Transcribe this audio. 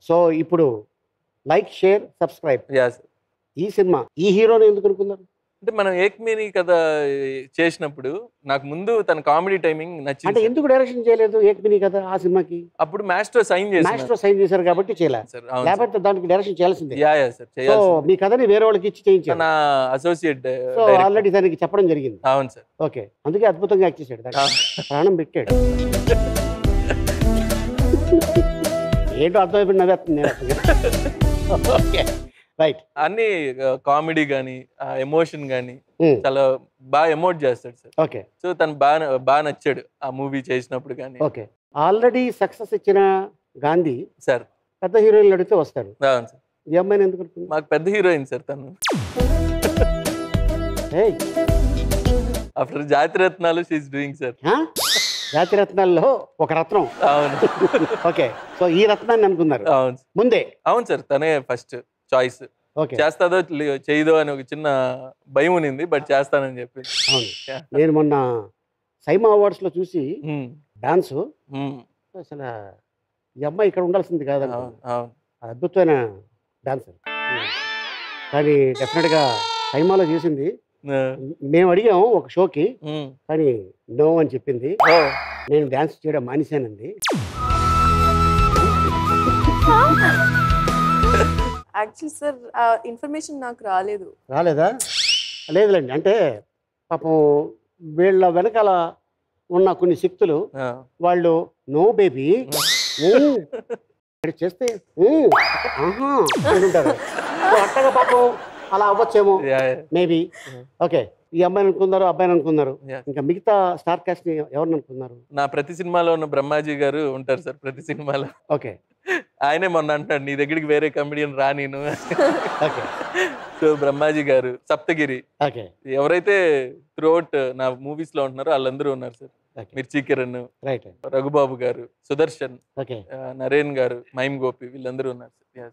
So ఇప్పుడు like, share, subscribe. Yeah sir. ఈ సినిమా ఈ హీరోని ఎందుకు అనుకున్నారు? అంటే మనం ఏక్మిని కథ చేసినప్పుడు నాకు ముందు తన కామెడీ టైమింగ్ అంటే నచ్చింది సార్. ఎందుకు డైరెక్షన్ చేయలేదు ఏక్మిని కదా ఆ సినిమాకి? అప్పుడు మాస్టర్ సైన్ చేశారు మాస్టర్ సైన్ చేశారు కాబట్టి చేయలేదు సార్. అవును సార్. లేకపోతే దానికి డైరెక్షన్ చేయాల్సిందే. యా యా సార్, సో చేయాల్సింది. మీ కథని వేరే వాళ్ళకి ఇచ్చి చేయించారు. నా అసోసియేట్ సో ఆల్రెడీ దానికి చెప్పడం జరిగింది. అవును సార్. ఓకే, అందుకే అద్భుతంగా యాక్ట్ చేశాడు. దానికి ప్రాణం పెట్టాడు. ఏంటో అర్థమైపోయింది, నవ్వేస్తుంది నేను అసలు. Okay right. అన్ని కామెడీ గానీ ఎమోషన్ గానీ చాలా బాగా ఎమోట్ చేస్తాడు సార్. ఓకే. సో తను బాగా నచ్చాడు ఆ మూవీ చేసినప్పుడు కానీ. ఓకే. ఆల్రెడీ సక్సెస్ ఇచ్చిన గాంధీ సార్ పెద్ద హీరోయిన్లు అడిగితే వస్తాడు. అవును సార్. ఈ అమ్మాయిని ఎందుకు అనుకుంది? మాకు పెద్ద హీరోయిన్ సార్ తను. ఏయ్, after Jathiratnalu she's doing sir. జాతిరత్నాల్లో ఒక రత్నం. అవును. ఓకే, సో ఈ రత్నాన్ని అనుకున్నారు అవును ముందే? అవును సార్, తనే ఫస్ట్ చాయిస్. ఓకే. చేస్తాదో చేయదో అని ఒక చిన్న భయం ఉన్నింది, బట్ చేస్తానని చెప్పింది. అవును, నేను మొన్న సైమా అవార్డ్స్ లో చూసి డాన్స్ అసలు ఈ అమ్మాయి ఇక్కడ ఉండాల్సింది కాదని. అద్భుతమైన డాన్సర్. కానీ డెఫినెట్ గా సైమాలో చేసింది. మేము అడిగాము ఒక షోకి, కానీ నో అని చెప్పింది. నేను డాన్స్ చేయడం మానేశానండి. యాక్చువల్లీ సార్ ఇన్ఫర్మేషన్ నాకు రాలేదా? లేదులేండి, అంటే పాపం వీళ్ళ వెనకాల ఉన్న కొన్ని శక్తులు వాళ్ళు నో బేబీ చేస్తే అంటుంటారు. అట్టగా పాపం అలా అవ్వచ్చేమో మేబీ. ఓకే, ఈ అమ్మాయిని అనుకున్నారు, అబ్బాయిని అనుకున్నారు, ఇంకా మిగతా స్టార్ కాస్ట్ ని ఎవరిని అనుకున్నారు? నా ప్రతి సినిమాలో ఉన్న బ్రహ్మాజీ గారు ఉంటారు సార్ ప్రతి సినిమాలో. ఓకే. ఆయనే మొన్న అంటాడు నీ దగ్గరికి వేరే కమెడియన్ రా నేను. సో బ్రహ్మాజీ గారు, సప్తగిరి, ఎవరైతే త్రూఅవుట్ నా మూవీస్ లో ఉంటున్నారో వాళ్ళందరూ ఉన్నారు సార్. మిర్చి కిరణ్, రఘుబాబు గారు, సుదర్శన్, నరేన్ గారు, మైమ్ గోపి, వీళ్ళందరూ ఉన్నారు సార్.